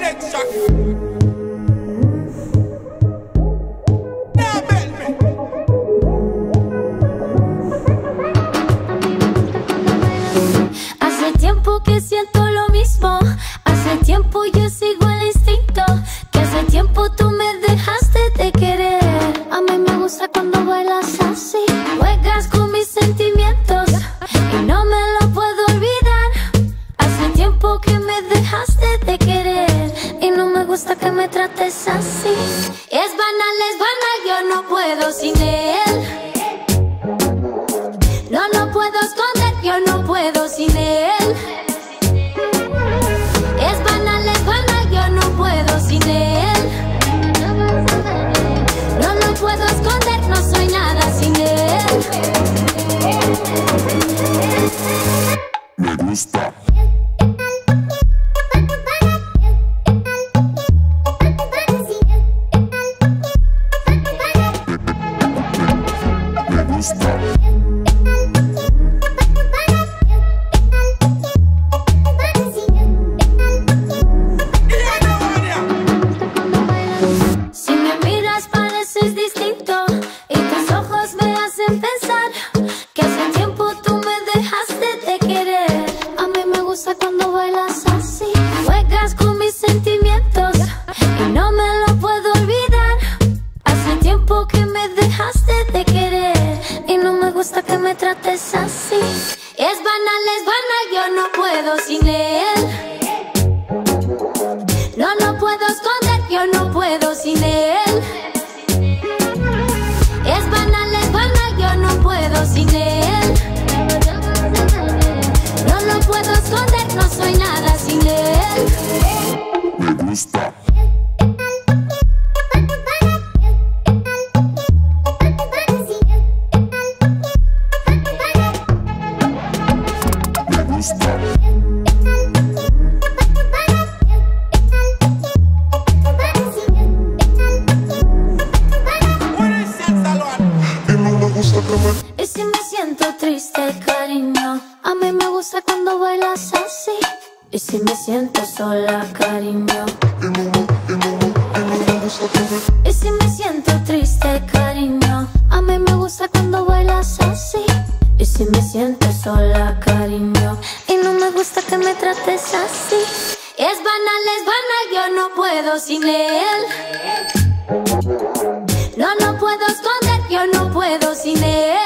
next track. Now bell me. Hace tiempo que siento lo mismo. Hace tiempo yo sigo el instinto. Que hace tiempo tú me dejaste de querer. A mí me gusta cuando bailas así. Juegas con mis sentimientos y no me lo puedo olvidar. Hace tiempo que me dejaste de querer y no me gusta que me trates así. Es banal, yo no puedo sin él. No lo puedo esconder, yo no puedo sin él. Es banal, yo no puedo sin él. No lo puedo esconder, no soy nada sin él. Me gusta. Me gusta. Si me miras pareces distinto y tus ojos me hacen pensar que hace tiempo tú me dejaste de querer. A mí me gusta cuando bailas así. Juegas con mis sentimientos y no me lo puedo olvidar. Hace tiempo que me dejaste de querer y no me gusta que me trates así. Es banal, yo no puedo sin él. No lo puedo esconder, yo no puedo sin él. Es banal, yo no puedo sin él. No lo puedo esconder, no soy nada sin él. Me gusta. Me gusta. What is it, Salon? Y no me gusta que me... Y si me siento triste, cariño, a mí me gusta cuando bailas así. Y si me siento sola, cariño, Y no me gusta que me... y si me siento triste, cariño, a mí me gusta cuando bailas así. Y si me siento sola, cariño, y no me gusta que me trates así. Es banal, yo no puedo sin él. No lo puedo esconder, yo no puedo sin él.